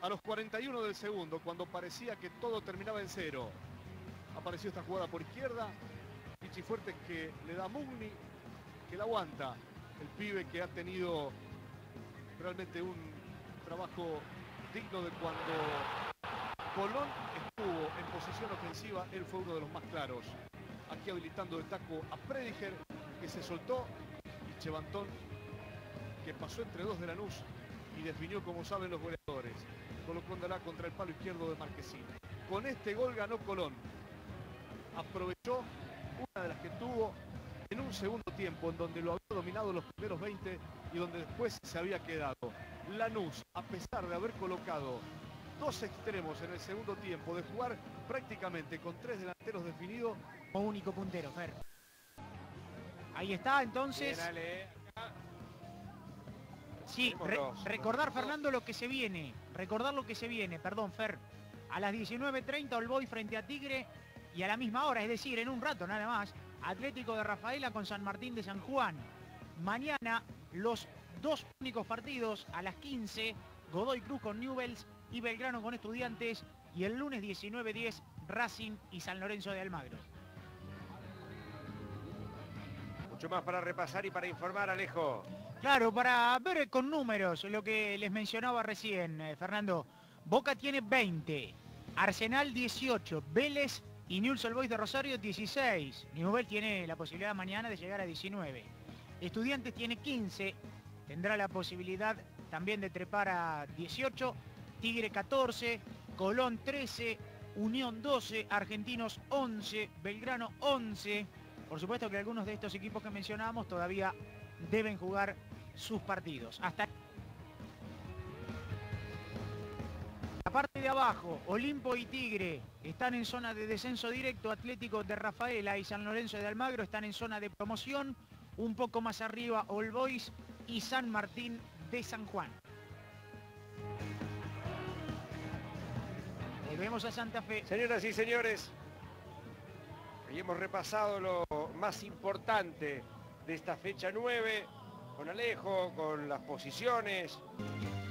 A los 41 del segundo, cuando parecía que todo terminaba en cero, apareció esta jugada por izquierda. Pichi Fuerte que le da a Mugni, que la aguanta. El pibe que ha tenido realmente un trabajo digno de cuando Colón estuvo en posición ofensiva. Él fue uno de los más claros. Aquí habilitando el taco a Prediger, que se soltó. Y Chevantón, que pasó entre dos de Lanús y definió, como saben los goleadores, colocándola contra el palo izquierdo de Marquesín. Con este gol ganó Colón. Aprovechó una de las que tuvo en un segundo tiempo, en donde lo había dominado los primeros 20 y donde después se había quedado. Lanús, a pesar de haber colocado dos extremos en el segundo tiempo, de jugar prácticamente con tres delanteros definidos. Como único puntero, Fer. Ahí está, entonces. Bien, Ale. Sí, recordar, Fernando, lo que se viene. Recordar lo que se viene, perdón, Fer. A las 19:30, All Boys frente a Tigre. Y a la misma hora, es decir, en un rato nada más, Atlético de Rafaela con San Martín de San Juan. Mañana, los dos únicos partidos a las 15, Godoy Cruz con Newell's y Belgrano con Estudiantes. Y el lunes 19:10, Racing y San Lorenzo de Almagro. Mucho más para repasar y para informar, Alejo. Claro, para ver con números lo que les mencionaba recién, Fernando. Boca tiene 20, Arsenal 18, Vélez y Newell's Old Boys de Rosario 16. Newell's tiene la posibilidad mañana de llegar a 19. Estudiantes tiene 15, tendrá la posibilidad también de trepar a 18. Tigre 14, Colón 13, Unión 12, Argentinos 11, Belgrano 11. Por supuesto que algunos de estos equipos que mencionábamos todavía deben jugar sus partidos. Hasta la parte de abajo, Olimpo y Tigre están en zona de descenso directo. Atlético de Rafaela y San Lorenzo de Almagro están en zona de promoción. Un poco más arriba, All Boys y San Martín de San Juan. Volvemos a Santa Fe. Señoras y señores, hoy hemos repasado lo más importante de esta fecha 9, con Alejo, con las posiciones.